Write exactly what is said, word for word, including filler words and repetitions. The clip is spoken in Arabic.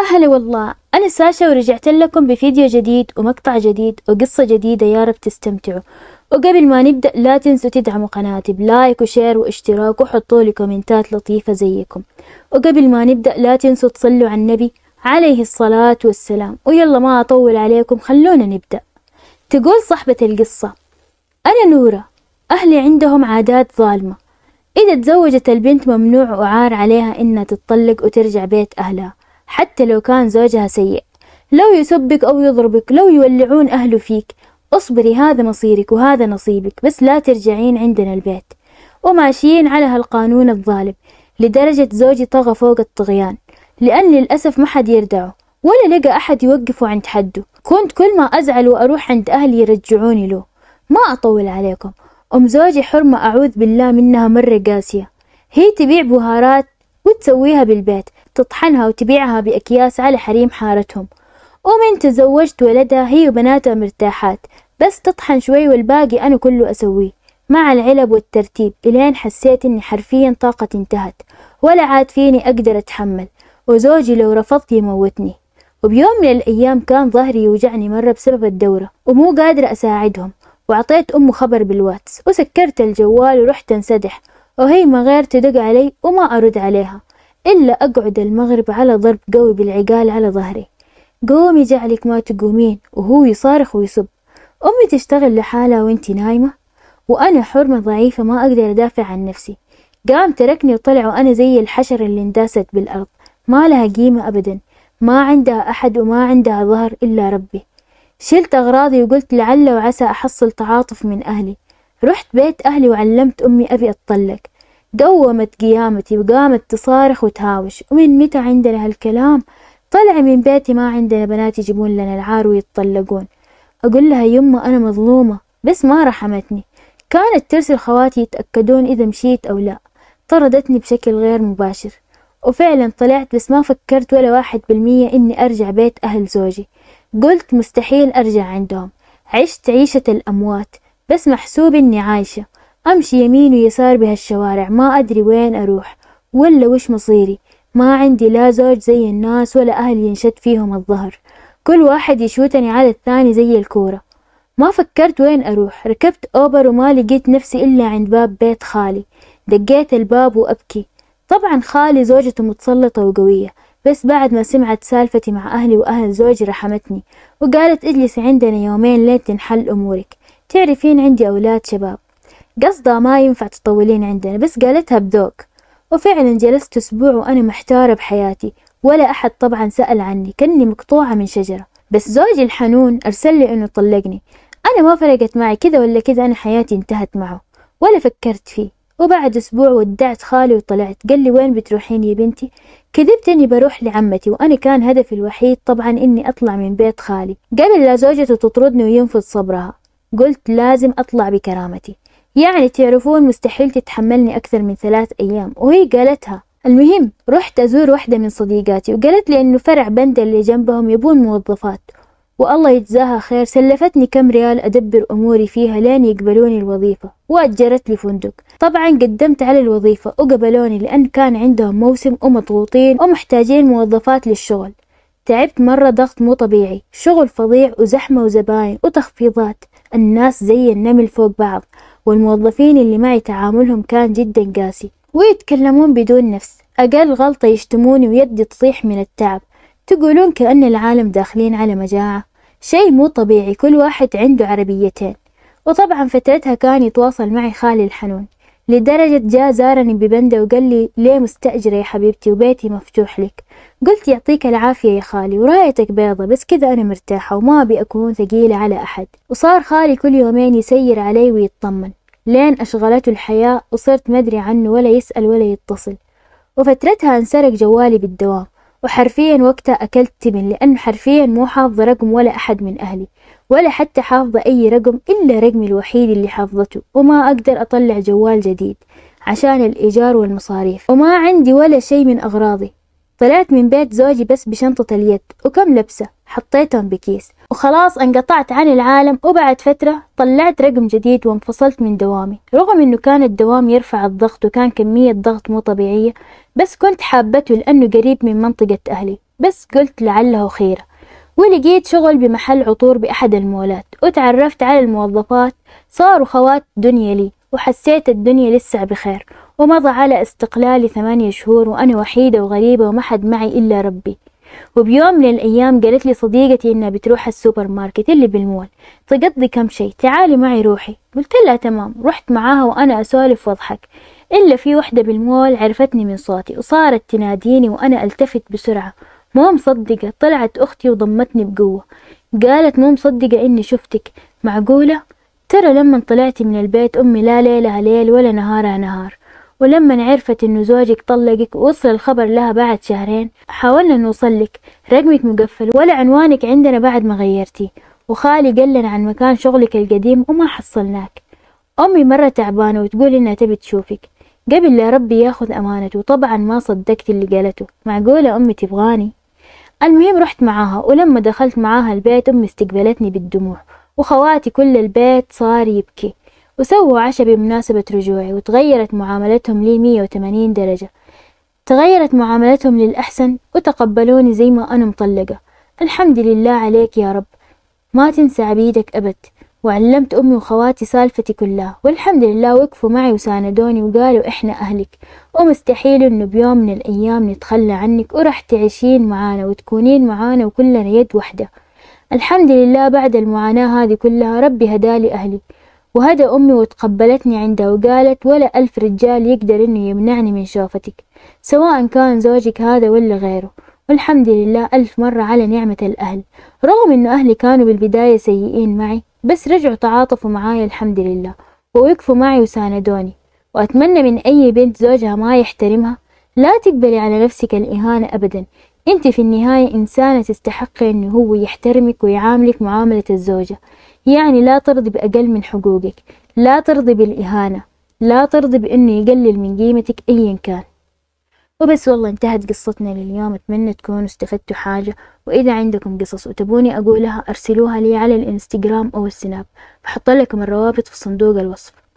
هلا والله، أنا ساشا ورجعت لكم بفيديو جديد ومقطع جديد وقصة جديدة، يا رب تستمتعوا. وقبل ما نبدأ لا تنسوا تدعموا قناتي بلايك وشير واشتراك وحطوا لي كومنتات لطيفة زيكم. وقبل ما نبدأ لا تنسوا تصلوا على النبي عليه الصلاة والسلام. ويلا ما أطول عليكم خلونا نبدأ. تقول صاحبة القصة: أنا نورة، أهلي عندهم عادات ظالمة. إذا تزوجت البنت ممنوع وعار عليها إنها تتطلق وترجع بيت أهلها حتى لو كان زوجها سيء، لو يسبك أو يضربك، لو يولعون أهله فيك، اصبري، هذا مصيرك وهذا نصيبك، بس لا ترجعين عندنا البيت. وماشيين على هالقانون الظالم لدرجة زوجي طغى فوق الطغيان، لأن للأسف ما حد يردعه ولا لقى أحد يوقفه عند حده. كنت كل ما أزعل وأروح عند أهلي يرجعوني له. ما أطول عليكم، أم زوجي حرمة أعوذ بالله منها مرة قاسية. هي تبيع بهارات وتسويها بالبيت، تطحنها وتبيعها بأكياس على حريم حارتهم. ومن تزوجت ولدها هي وبناتها مرتاحات، بس تطحن شوي والباقي أنا كله أسويه مع العلب والترتيب، إلين حسيت إني حرفيا طاقتي انتهت ولا عاد فيني أقدر أتحمل، وزوجي لو رفضت يموتني. وبيوم من الأيام كان ظهري يوجعني مرة بسبب الدورة ومو قادرة أساعدهم، وعطيت أمه خبر بالواتس وسكرت الجوال ورحت انسدح، وهي ما غير تدق علي وما أرد عليها إلا أقعد المغرب على ضرب قوي بالعقال على ظهري: قومي جعلك ما تقومين، وهو يصارخ ويصب: أمي تشتغل لحالها وانتي نايمة؟ وأنا حرمة ضعيفة ما أقدر أدافع عن نفسي. قام تركني وطلع وأنا زي الحشر اللي انداست بالأرض، ما لها قيمة أبدا، ما عندها أحد وما عندها ظهر إلا ربي. شلت أغراضي وقلت لعل وعسى أحصل تعاطف من أهلي. رحت بيت أهلي وعلمت أمي أبي أتطلق. قومت قيامتي وقامت تصارخ وتهاوش: ومن متى عندنا هالكلام؟ طلع من بيتي، ما عندنا بنات يجيبون لنا العار ويتطلقون. أقول لها: يمه أنا مظلومة، بس ما رحمتني. كانت ترسل خواتي يتأكدون إذا مشيت أو لا. طردتني بشكل غير مباشر، وفعلا طلعت، بس ما فكرت ولا واحد بالمية إني أرجع بيت أهل زوجي. قلت مستحيل أرجع عندهم. عشت عيشة الأموات، بس محسوب إني عايشة، أمشي يمين ويسار بهالشوارع، ما أدري وين أروح ولا وش مصيري. ما عندي لا زوج زي الناس ولا أهل ينشد فيهم الظهر، كل واحد يشوتني على الثاني زي الكورة. ما فكرت وين أروح، ركبت أوبر وما لقيت نفسي إلا عند باب بيت خالي. دقيت الباب وأبكي. طبعا خالي زوجته متسلطة وقوية، بس بعد ما سمعت سالفتي مع أهلي وأهل زوجي رحمتني وقالت: اجلسي عندنا يومين لين تنحل أمورك، تعرفين عندي أولاد شباب. قصدها ما ينفع تطولين عندنا، بس قالتها بذوق. وفعلا جلست أسبوع وأنا محتارة بحياتي، ولا أحد طبعا سأل عني، كأني مقطوعة من شجرة. بس زوجي الحنون أرسل لي إنه طلقني. أنا ما فرقت معي كذا ولا كذا، أنا حياتي انتهت معه ولا فكرت فيه. وبعد أسبوع ودعت خالي وطلعت. قال لي: وين بتروحين يا بنتي؟ كذبت إني بروح لعمتي، وأنا كان هدفي الوحيد طبعا إني أطلع من بيت خالي قبل لا زوجته تطردني وينفذ صبرها. قلت لازم أطلع بكرامتي، يعني تعرفون مستحيل تتحملني أكثر من ثلاث أيام، وهي قالتها. المهم رحت أزور واحدة من صديقاتي وقالت لي إنه فرع بندر اللي جنبهم يبون موظفات، والله يجزاها خير، سلفتني كم ريال أدبر أموري فيها لين يقبلوني الوظيفة، وأجرت لي فندق. طبعا قدمت على الوظيفة وقبلوني لأن كان عندهم موسم ومضغوطين ومحتاجين موظفات للشغل. تعبت مرة، ضغط مو طبيعي، شغل فظيع وزحمة وزباين وتخفيضات، الناس زي النمل فوق بعض، والموظفين اللي معي تعاملهم كان جدا قاسي ويتكلمون بدون نفس، أقل غلطة يشتموني ويدي تطيح من التعب. تقولون كأن العالم داخلين على مجاعة، شيء مو طبيعي، كل واحد عنده عربيتين. وطبعا فترتها كان يتواصل معي خالي الحنون، لدرجة جاء زارني ببندة وقال لي: ليه مستأجرة يا حبيبتي وبيتي مفتوح لك؟ قلت: يعطيك العافية يا خالي، ورايتك بيضة، بس كذا أنا مرتاحة وما أبي أكون ثقيلة على أحد. وصار خالي كل يومين يسير علي ويطمن، لين أشغلته الحياة وصرت مدري عنه ولا يسأل ولا يتصل. وفترتها انسرق جوالي بالدوام، وحرفيا وقتها أكلت تبن، لأنه حرفيا مو حافظة رقم ولا أحد من أهلي، ولا حتى حافظة أي رقم إلا رقمي الوحيد اللي حافظته، وما أقدر أطلع جوال جديد عشان الإيجار والمصاريف، وما عندي ولا شيء من أغراضي. طلعت من بيت زوجي بس بشنطة اليد وكم لبسة حطيتهم بكيس، وخلاص انقطعت عن العالم. وبعد فترة طلعت رقم جديد وانفصلت من دوامي، رغم انه كان الدوام يرفع الضغط وكان كمية ضغط مو طبيعية، بس كنت حابته لأنه قريب من منطقة أهلي بس قلت لعله خيرة، ولقيت شغل بمحل عطور بأحد المولات، وتعرفت على الموظفات صاروا خوات دنيا لي، وحسيت الدنيا لسه بخير. ومضى على استقلالي ثمانية شهور وأنا وحيدة وغريبة وما حد معي إلا ربي. وبيوم من الأيام قالت لي صديقتي إنها بتروح السوبر ماركت اللي بالمول تقضي كم شي، تعالي معي روحي. قلت لها تمام. رحت معاها وأنا أسولف واضحك، إلا في وحدة بالمول عرفتني من صوتي وصارت تناديني وأنا ألتفت بسرعة، مو مصدقة طلعت أختي وضمتني بقوة. قالت مو مصدقة إني شفتك، معقولة؟ ترى لما طلعتي من البيت أمي لا ليلها ليل ولا نهارها نهار، ولما عرفت إنه زوجك طلقك ووصل الخبر لها بعد شهرين حاولنا نوصلك، رقمك مقفل ولا عنوانك عندنا بعد ما غيرتي، وخالي قال لنا عن مكان شغلك القديم وما حصلناك. أمي مرة تعبانة وتقول إنها تبي تشوفك، قبل لا ربي ياخذ أمانته. طبعا ما صدقت اللي قالته، معقولة أمي تبغاني؟ المهم رحت معاها، ولما دخلت معاها البيت أمي استقبلتني بالدموع، وخواتي كل البيت صار يبكي، وسووا عشاء بمناسبة رجوعي، وتغيرت معاملتهم لي مية وثمانين درجة. تغيرت معاملتهم للأحسن وتقبلوني زي ما أنا مطلقة. الحمد لله عليك يا رب، ما تنسى عبيدك أبد. وعلمت أمي وخواتي سالفتي كلها، والحمد لله وقفوا معي وساندوني وقالوا إحنا أهلك، ومستحيل إنه بيوم من الأيام نتخلى عنك، ورح تعيشين معانا وتكونين معانا وكلنا يد وحدة. الحمد لله بعد المعاناة هذه كلها ربي هدالي أهلي، وهدى أمي وتقبلتني عندها، وقالت ولا ألف رجال يقدر إنه يمنعني من شوفتك، سواء كان زوجك هذا ولا غيره. والحمد لله ألف مرة على نعمة الأهل، رغم إنه أهلي كانوا بالبداية سيئين معي، بس رجعوا تعاطفوا معاي الحمد لله، ووقفوا معي وساندوني. وأتمنى من أي بنت زوجها ما يحترمها لا تقبلي على نفسك الإهانة أبدا. أنت في النهاية إنسانة تستحقي إنه هو يحترمك ويعاملك معاملة الزوجة، يعني لا ترضي بأقل من حقوقك، لا ترضي بالإهانة، لا ترضي بإنه يقلل من قيمتك أيا كان. وبس والله انتهت قصتنا لليوم، أتمنى تكونوا استفدتوا حاجة. وإذا عندكم قصص وتبوني أقولها أرسلوها لي على الإنستغرام أو السناب، بحط لكم الروابط في صندوق الوصف.